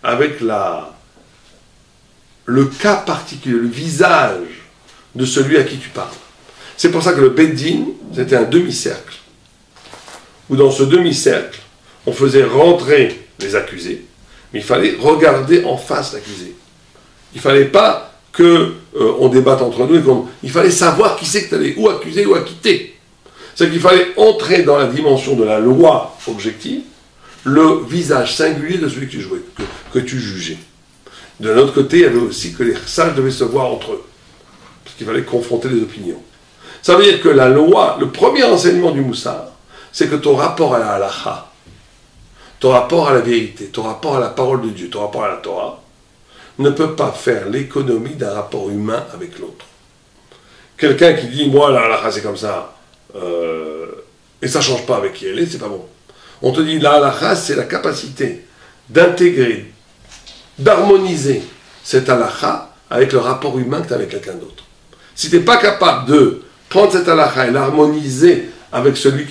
avec le cas particulier, le visage de celui à qui tu parles. C'est pour ça que le Beddin, c'était un demi-cercle, où dans ce demi-cercle, on faisait rentrer les accusés, mais il fallait regarder en face l'accusé. Il ne fallait pas qu'on débatte entre nous, il fallait savoir qui c'est que tu allais ou accuser ou acquitter. C'est qu'il fallait entrer dans la dimension de la loi objective, le visage singulier de celui que tu jouais, que tu jugeais. De l'autre côté, il y avait aussi que les sages devaient se voir entre eux, parce qu'il fallait confronter les opinions. Ça veut dire que la loi, le premier enseignement du Moussar, c'est que ton rapport à la halakha, ton rapport à la vérité, ton rapport à la parole de Dieu, ton rapport à la Torah, ne peut pas faire l'économie d'un rapport humain avec l'autre. Quelqu'un qui dit, moi, la halakha, c'est comme ça, et ça ne change pas avec qui elle est, c'est pas bon. On te dit, la halakha, c'est la capacité d'intégrer, d'harmoniser cette halakha avec le rapport humain que tu as avec quelqu'un d'autre. Si tu n'es pas capable de prendre cette halakha et l'harmoniser avec celui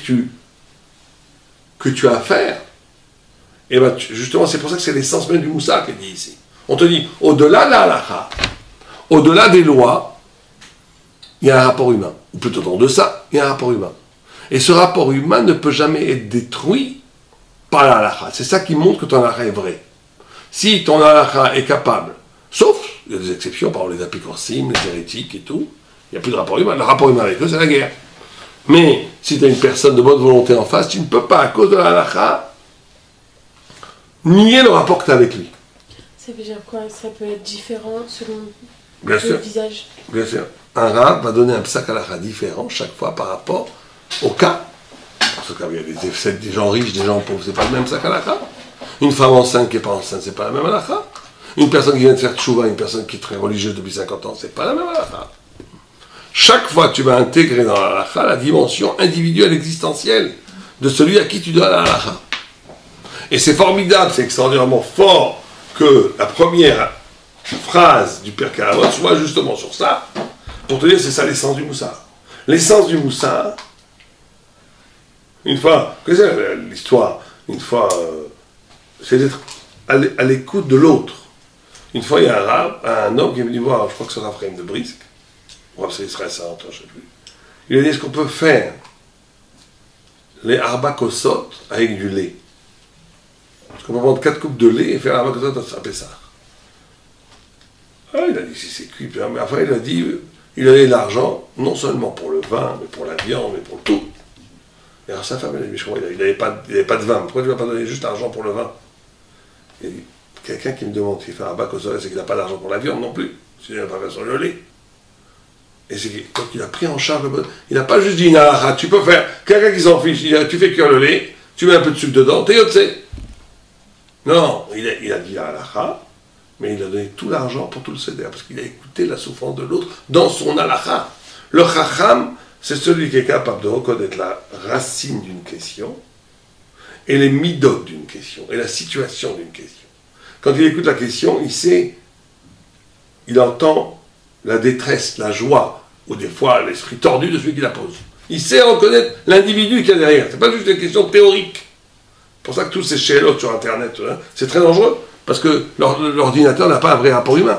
que tu as à faire, et bien justement, c'est pour ça que c'est l'essence même du Moussa qui est dit ici. On te dit, au-delà de la halakha, au-delà des lois, il y a un rapport humain. Ou plutôt en deçà, il y a un rapport humain. Et ce rapport humain ne peut jamais être détruit par la halakha. C'est ça qui montre que ton halakha est vrai. Si ton halakha est capable, sauf, il y a des exceptions, par exemple les apicorsim, les hérétiques et tout, il n'y a plus de rapport humain. Le rapport humain avec eux, c'est la guerre. Mais si tu as une personne de bonne volonté en face, tu ne peux pas, à cause de la halakha, nier le rapport que tu as avec lui. Ça veut dire quoi? Ça peut être différent selon Bien le sûr. visage. Bien sûr. Un rab va donner un psak halakha différent chaque fois par rapport au cas. Parce qu'il y a des gens riches, des gens pauvres, c'est pas le même psak halakha. Une femme enceinte qui n'est pas enceinte, c'est pas la même halakha. Une personne qui vient de faire tchouva, une personne qui est très religieuse depuis 50 ans, c'est pas la même halakha. Chaque fois tu vas intégrer dans la halakha la dimension individuelle existentielle de celui à qui tu dois la halakha. Et c'est formidable, c'est extraordinairement fort que la première phrase du Pirkei Avot soit justement sur ça, pour te dire c'est ça l'essence du Moussar. L'essence du Moussar, une fois, qu'est-ce que c'est l'histoire? Une fois, c'est d'être à l'écoute de l'autre. Une fois, il y a un homme qui est venu voir, je crois que c'est Raphaël de Brisk, c'est Israël Sartre, je ne sais plus. Il a dit, est-ce qu'on peut faire les arba kosot avec du lait? Est-ce qu'on peut prendre 4 coupes de lait et faire arba kosot à Pessah? Ah, il a dit, si c'est cuit. Mais après, il a dit, il avait de l'argent, non seulement pour le vin, mais pour la viande, mais pour tout. Et alors sa femme, elle a dit, mais je crois, il n'avait pas de vin. Pourquoi tu ne vas pas donner juste l'argent pour le vin? Il a dit, quelqu'un qui me demande s'il fait un bac au soleil, c'est qu'il n'a pas d'argent pour la viande non plus. S'il n'a pas fait sur le lait. Et c'est quand il a pris en charge le... Il n'a pas juste dit, tu peux faire, quelqu'un qui s'en fiche, il a, tu fais cuire le lait, tu mets un peu de sucre dedans, t'es yotse. Non, il a dit halakha, mais il a donné tout l'argent pour tout le seder, parce qu'il a écouté la souffrance de l'autre dans son halakha. Le chacham, c'est celui qui est capable de reconnaître la racine d'une question et les midot d'une question, et la situation d'une question. Quand il écoute la question, il sait, il entend la détresse, la joie, ou des fois l'esprit tordu de celui qui la pose. Il sait reconnaître l'individu qu'il y a derrière. C'est pas juste des questions théoriques. C'est pour ça que tous ces chélotes sur Internet, hein, c'est très dangereux, parce que l'ordinateur n'a pas un vrai rapport humain.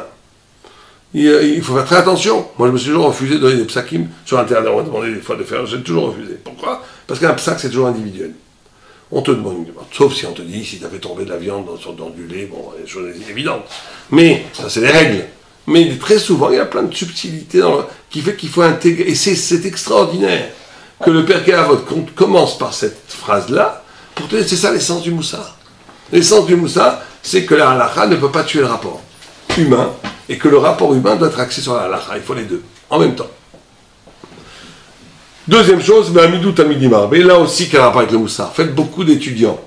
Il faut faire très attention. Moi, je me suis toujours refusé de donner des psakim sur Internet. On m'a demandé des fois de faire, j'ai toujours refusé. Pourquoi? Parce qu'un psak, c'est toujours individuel. On te demande une demande. Sauf si on te dit, si tu as fait tomber de la viande dans du lait, bon, les choses évidentes. Mais, ça, c'est les règles. Mais très souvent, il y a plein de subtilités qui fait qu'il faut intégrer. Et c'est extraordinaire que le Pirkei Avot commence par cette phrase-là, pour te dire, c'est ça l'essence du Moussar. L'essence du Moussar, c'est que la halakha ne peut pas tuer le rapport humain, et que le rapport humain doit être axé sur la halakha. Il faut les deux, en même temps. Deuxième chose, Amidou Tamidimar. Mais là aussi, quel rapport avec le Moussar? Faites beaucoup d'étudiants.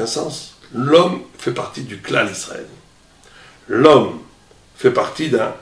un sens. L'homme fait partie du clan d'Israël. L'homme fait partie d'un...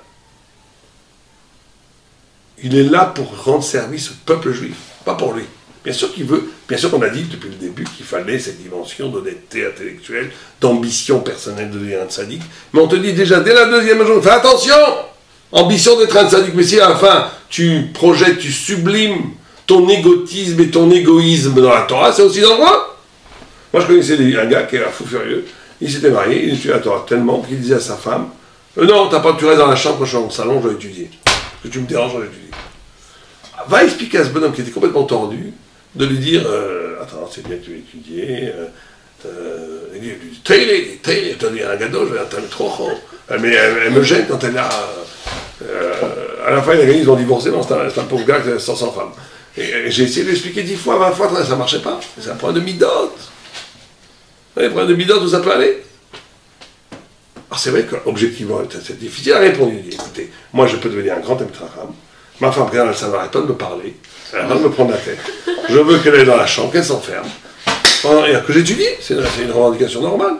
Il est là pour rendre service au peuple juif, pas pour lui. Bien sûr qu'il veut, bien sûr qu'on a dit depuis le début qu'il fallait cette dimension d'honnêteté intellectuelle, d'ambition personnelle de devenir un tzaddik. Mais on te dit déjà dès la deuxième journée, fais attention, ambition d'être un tzaddik, mais si à la fin tu projettes, tu sublimes ton égotisme et ton égoïsme dans la Torah, c'est aussi dangereux. Moi je connaissais un gars qui est un fou furieux, il s'était marié, il étudiait la Torah tellement qu'il disait à sa femme, non, tu restes dans la chambre, je suis dans le salon, je vais étudier. Parce que tu me déranges, je vais étudier. Va expliquer à ce bonhomme qui était complètement tordu, de lui dire, attends, c'est bien que tu aies étudié, il dit, tu as dit un gado, je vais entendre trop, mais elle me gêne quand elle a, à la fin, ils ont divorcé, non, c'est un pauvre gars qui a 100 femmes. Et j'ai essayé de lui expliquer 10 fois, 20 fois, ça ne marchait pas, c'est un problème de midote. Les problèmes de midote, où ça peut aller? Alors c'est vrai qu'objectivement, c'est difficile à répondre. Il dit, écoutez, moi je peux devenir un grand Emtracham, ma femme, elle ne n'arrête pas de me parler, elle arrête de me prendre la tête, je veux qu'elle aille dans la chambre, qu'elle s'enferme, et que j'étudie, c'est une revendication normale.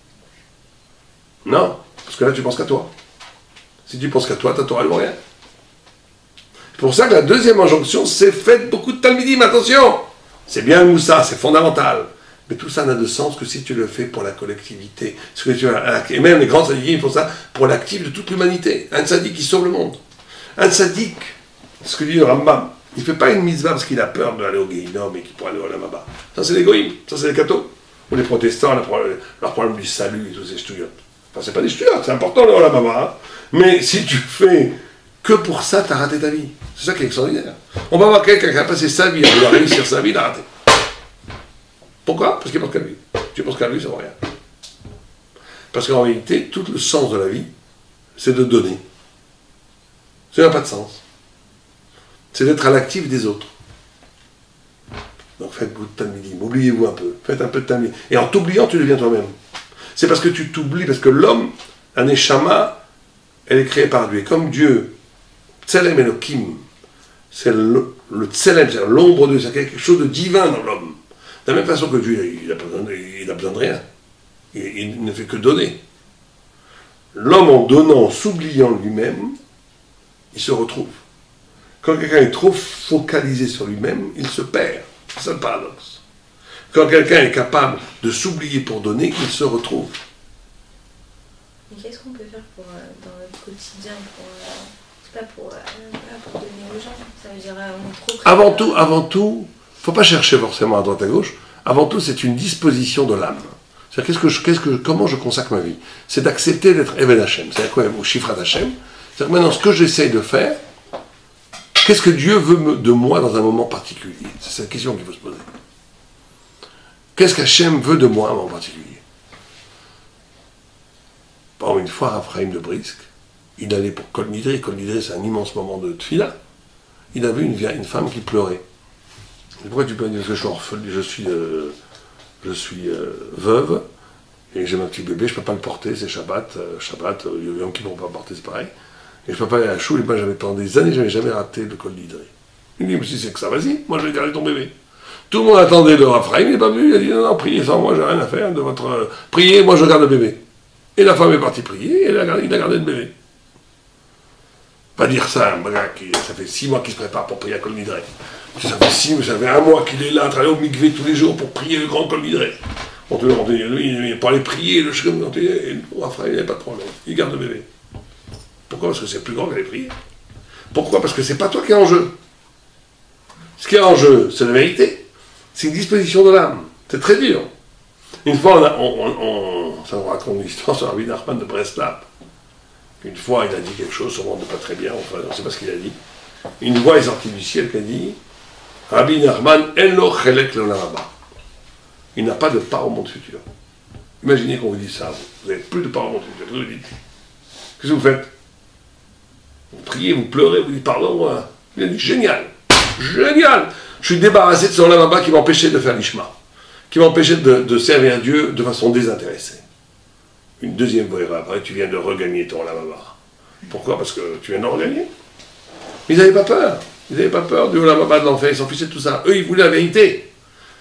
Non, parce que là tu penses qu'à toi. Si tu penses qu'à toi, ta Torah elle vaut rien. C'est pour ça que la deuxième injonction, c'est faites beaucoup de talmidim, attention. C'est bien le moussa, c'est fondamental. Mais tout ça n'a de sens que si tu le fais pour la collectivité. Et même les grands tzaddikim font ça pour l'actif de toute l'humanité. Un tzaddik qui sauve le monde. Un tzaddik, ce que dit le Rambam, il ne fait pas une mitzvah parce qu'il a peur d'aller au Guéhinom et qu'il pourrait aller au Lamaba. Ça c'est les goïms, ça c'est les cathos. Ou les protestants, leur problème du salut et tous ces stouillottes. Enfin c'est pas des stouillottes, c'est important le Lamaba. Hein. Mais si tu fais que pour ça, tu as raté ta vie. C'est ça qui est extraordinaire. On va voir quelqu'un qui a passé sa vie à vouloir réussir sa vie, il a raté. Pourquoi? Parce qu'il pense qu'à lui. Tu penses qu'à lui, ça ne vaut rien. Parce qu'en réalité, tout le sens de la vie, c'est de donner. Ça n'a pas de sens. C'est d'être à l'actif des autres. Donc faites beaucoup de talmidim, oubliez-vous un peu, faites un peu de talmidim. Et en t'oubliant, tu deviens toi-même. C'est parce que tu t'oublies, parce que l'homme, un neshama, elle est créée par Dieu. Et comme Dieu, Tselem Elohim, c'est le Tselem, c'est l'ombre de Dieu, c'est quelque chose de divin dans l'homme. De la même façon que Dieu, il a besoin de rien. Il ne fait que donner. L'homme, en donnant, en s'oubliant lui-même, il se retrouve. Quand quelqu'un est trop focalisé sur lui-même, il se perd. C'est ça le paradoxe. Quand quelqu'un est capable de s'oublier pour donner, il se retrouve. Mais qu'est-ce qu'on peut faire dans notre quotidien pour donner aux gens? Ça veut dire on est trop... Avant tout, il ne faut pas chercher forcément à droite à gauche. Avant tout, c'est une disposition de l'âme. C'est-à-dire, comment je consacre ma vie? C'est d'accepter d'être Eved Hashem. C'est-à-dire quoi? Ou Shifrat Hashem. C'est-à-dire que maintenant, ce que j'essaye de faire, qu'est-ce que Dieu veut de moi dans un moment particulier? C'est cette question qu'il faut se poser. Qu'est-ce qu'Hachem veut de moi à un moment particulier? Par exemple, une fois, Raphaël de Brisk, il allait pour Kol Nidré. Kol Nidré, c'est un immense moment de tfila. Il a vu une femme qui pleurait. Et pourquoi tu peux dire que je suis veuve et j'ai mon petit bébé, je ne peux pas le porter, c'est Shabbat, Yom Kippour, on ne peut pas porter, c'est pareil. Et je ne peux pas aller à la choule, et moi pendant des années, je n'avais jamais raté le Kol Nidré. Il me dit, mais si c'est que ça, vas-y, moi je vais garder ton bébé. Tout le monde attendait le Raphaël, il n'est pas venu, il a dit, non, priez sans moi, j'ai rien à faire de votre... Priez, moi je garde le bébé. Et la femme est partie prier, et il a gardé le bébé. Pas dire ça, un gars ça fait 6 mois qu'il se prépare pour prier à Kol Nidré. Ça fait 1 mois qu'il est là, à travailler au mikvé tous les jours pour prier le grand Kol Nidré. On te dit, lui, pour aller prier, le Shem, et le Raphaël, il n'y a pas de problème. Il garde le bébé. Pourquoi? Parce que c'est plus grand qu'aller prier. Pourquoi? Parce que c'est pas toi qui es en jeu. Ce qui est en jeu, c'est la vérité. C'est une disposition de l'âme. C'est très dur. Une fois, ça nous raconte une histoire sur Rabbi Nachman de Breslav. Une fois, il a dit quelque chose, sûrement de pas très bien, enfin, on ne sait pas ce qu'il a dit. Une voix est sortie du ciel qui a dit Rabbi Nachman, Elo Chelek Leolam Haba. Il n'a pas de part au monde futur. Imaginez qu'on vous dise ça, vous n'avez plus de part au monde futur. Qu'est-ce que vous dites? Qu'est-ce que vous faites? Vous priez, vous pleurez, vous dites pardon. Il a dit génial, génial. Je suis débarrassé de ce Olam Haba qui m'empêchait de faire l'Ishma, qui m'empêchait de servir Dieu de façon désintéressée. Une deuxième fois, après, tu viens de regagner ton Olam Haba. Pourquoi? Parce que tu viens de regagner. Ils n'avaient pas peur. Ils n'avaient pas peur du Olam Haba de l'enfer. Ils s'en fichaient de tout ça. Eux, ils voulaient la vérité.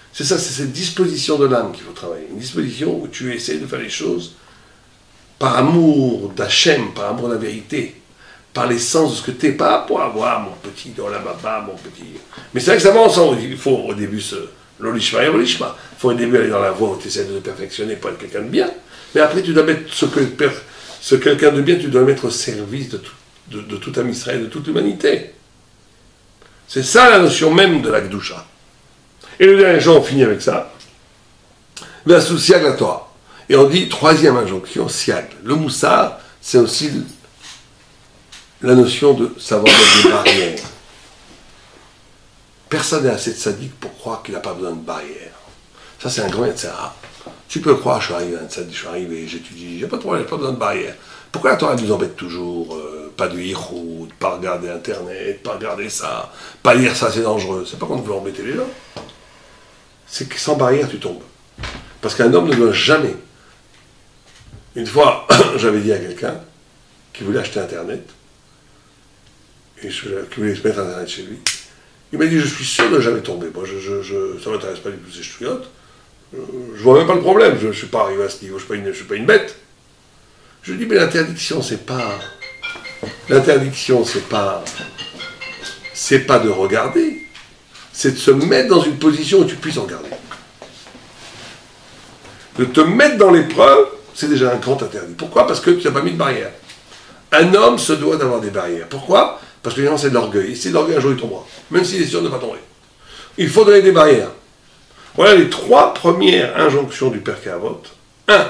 C'est ça, c'est cette disposition de l'âme qu'il faut travailler. Une disposition où tu essaies de faire les choses par amour d'Hachem, par amour de la vérité, par l'essence de ce que tu es, pas pour avoir mon petit Olamaba, mon petit... Mais c'est vrai que ça va ensemble. Il faut au début l'olishma et l'olishma. Il faut au début aller dans la voie où tu essaies de te perfectionner pour être quelqu'un de bien. Mais après, tu dois mettre ce quelqu'un de bien, tu dois le mettre au service de tout Am Israël, de toute l'humanité. C'est ça la notion même de la Kedusha. Et le dernier jour, on finit avec ça. Versus Siag la Torah. Et on dit, troisième injonction, Siag. Le Moussar, c'est aussi la notion de savoir mettre des barrières. Personne n'est assez sadique pour croire qu'il n'a pas besoin de barrières. Ça, c'est un grand Yetzirah. Tu peux croire, je suis arrivé à un sadique, je suis arrivé, j'étudie, j'ai pas de problème, j'ai pas besoin de barrières. Pourquoi la Torah nous embête toujours pas de yichoud, pas regarder Internet, pas regarder ça, pas lire ça, c'est dangereux. C'est pas qu'on veut embêter les gens. C'est que sans barrière, tu tombes. Parce qu'un homme ne doit jamais. Une fois, j'avais dit à quelqu'un qui voulait acheter Internet, et qui voulait se mettre Internet chez lui, il m'a dit, je suis sûr de jamais tomber. Moi, ça ne m'intéresse pas du tout ces chouillottes. Je vois même pas le problème. Je ne suis pas arrivé à ce niveau, je ne suis pas une bête. Je lui dis, mais l'interdiction, c'est pas... L'interdiction, c'est pas de regarder. C'est de se mettre dans une position où tu puisses en regarder. De te mettre dans l'épreuve, c'est déjà un grand interdit. Pourquoi? Parce que tu n'as pas mis de barrière. Un homme se doit d'avoir des barrières. Pourquoi? Parce que c'est de l'orgueil. Et si l'orgueil, un jour, il tombera. Même s'il est sûr de ne pas tomber. Il faut donner des barrières. Voilà les 3 premières injonctions du Pirkei Avot. 1.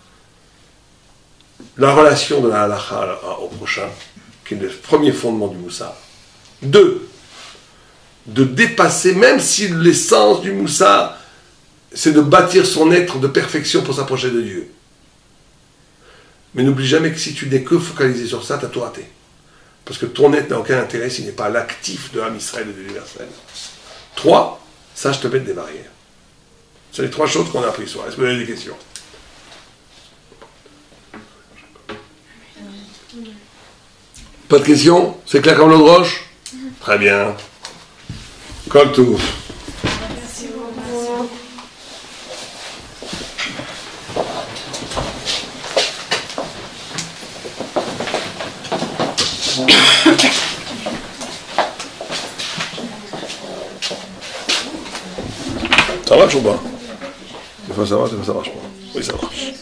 La relation de la halacha au prochain, qui est le premier fondement du Moussar. 2. De dépasser, même si l'essence du Moussar, c'est de bâtir son être de perfection pour s'approcher de Dieu. Mais n'oublie jamais que si tu n'es que focalisé sur ça, tu as tout raté. Parce que ton être n'a aucun intérêt s'il n'est pas l'actif de Am Israël et de l'universel. 3. Sache te mettre des barrières. C'est les 3 choses qu'on a appris ce soir. Est-ce que vous avez des questions? Pas de questions? C'est clair comme l'eau de roche? Très bien. Comme tout. Merci beaucoup. Ça marche ou pas? Des fois ça marche, des fois ça marche pas. Oui, ça marche.